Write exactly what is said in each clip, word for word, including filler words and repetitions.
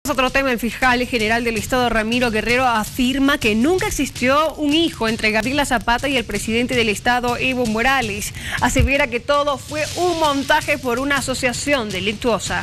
Otro tema, el fiscal general del Estado, Ramiro Guerrero, afirma que nunca existió un hijo entre Gabriela Zapata y el presidente del Estado, Evo Morales. Asevera que todo fue un montaje por una asociación delictuosa.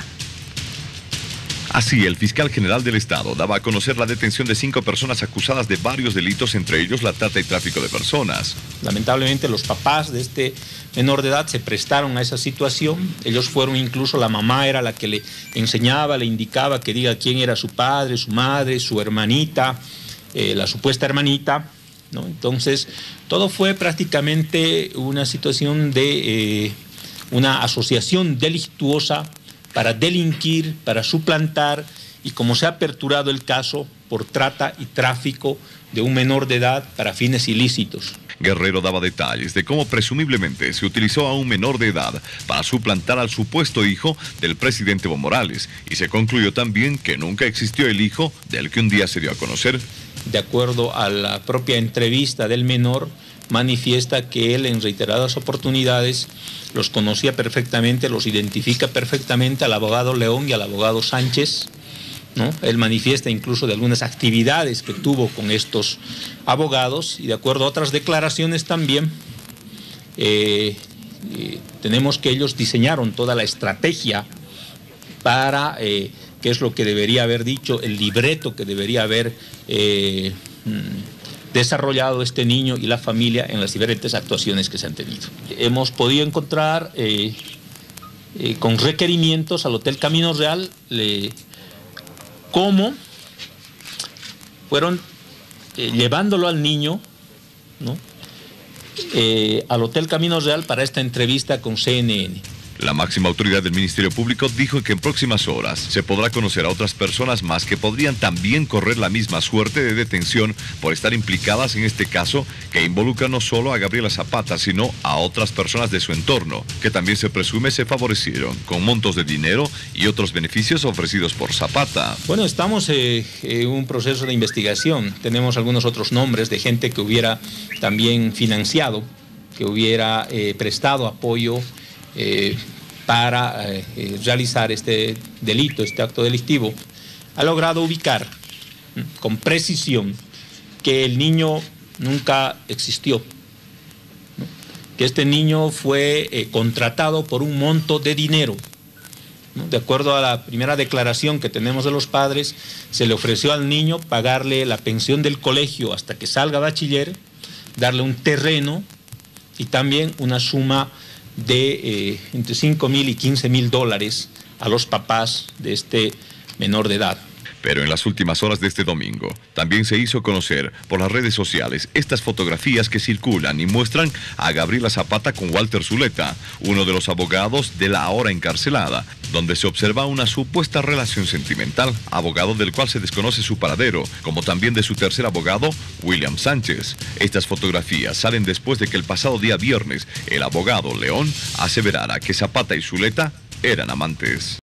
Así, el fiscal general del Estado daba a conocer la detención de cinco personas acusadas de varios delitos, entre ellos la trata y tráfico de personas. Lamentablemente, los papás de este menor de edad se prestaron a esa situación. Ellos fueron, incluso la mamá era la que le enseñaba, le indicaba que diga quién era su padre, su madre, su hermanita, eh, la supuesta hermanita, ¿no? Entonces, todo fue prácticamente una situación de eh, una asociación delictuosa para delinquir, para suplantar, y como se ha aperturado el caso por trata y tráfico de un menor de edad para fines ilícitos. Guerrero daba detalles de cómo presumiblemente se utilizó a un menor de edad para suplantar al supuesto hijo del presidente Evo Morales, y se concluyó también que nunca existió el hijo del que un día se dio a conocer. De acuerdo a la propia entrevista del menor, manifiesta que él en reiteradas oportunidades los conocía perfectamente, los identifica perfectamente al abogado León y al abogado Sánchez, ¿no? Él manifiesta incluso de algunas actividades que tuvo con estos abogados, y de acuerdo a otras declaraciones también, eh, eh, tenemos que ellos diseñaron toda la estrategia para, eh, qué es lo que debería haber dicho, el libreto que debería haber eh, desarrollado este niño y la familia en las diferentes actuaciones que se han tenido. Hemos podido encontrar eh, eh, con requerimientos al Hotel Camino Real le, cómo fueron eh, llevándolo al niño, ¿no? eh, al Hotel Camino Real para esta entrevista con C N N. La máxima autoridad del Ministerio Público dijo que en próximas horas se podrá conocer a otras personas más que podrían también correr la misma suerte de detención por estar implicadas en este caso, que involucra no solo a Gabriela Zapata, sino a otras personas de su entorno, que también se presume se favorecieron con montos de dinero y otros beneficios ofrecidos por Zapata. Bueno, estamos eh, en un proceso de investigación. Tenemos algunos otros nombres de gente que hubiera también financiado, que hubiera eh, prestado apoyo Eh, para eh, realizar este delito, este acto delictivo. Ha logrado ubicar ¿m? con precisión que el niño nunca existió, ¿no? Que este niño fue eh, contratado por un monto de dinero, ¿no? De acuerdo a la primera declaración que tenemos de los padres, se le ofreció al niño pagarle la pensión del colegio hasta que salga bachiller, darle un terreno y también una suma de eh, entre cinco mil y quince mil dólares a los papás de este menor de edad. Pero en las últimas horas de este domingo, también se hizo conocer por las redes sociales estas fotografías que circulan y muestran a Gabriela Zapata con Walter Zuleta, uno de los abogados de la ahora encarcelada, donde se observa una supuesta relación sentimental, abogado del cual se desconoce su paradero, como también de su tercer abogado, William Sánchez. Estas fotografías salen después de que el pasado día viernes, el abogado León aseverara que Zapata y Zuleta eran amantes.